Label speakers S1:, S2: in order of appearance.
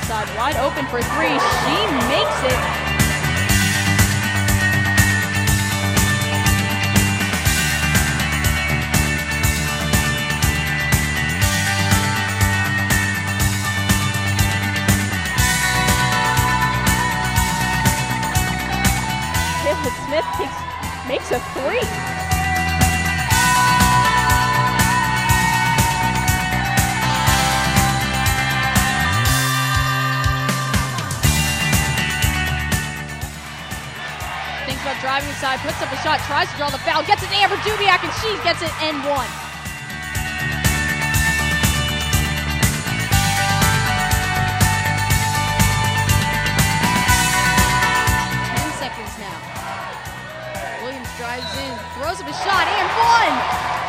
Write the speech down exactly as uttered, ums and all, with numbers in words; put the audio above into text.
S1: side, wide open for three. She makes it. Smith takes, makes a three. Thinks about driving inside, puts up a shot, tries to draw the foul, gets it to Amber Dubiak, and she gets it and one. Drives in, throws up a shot, and one!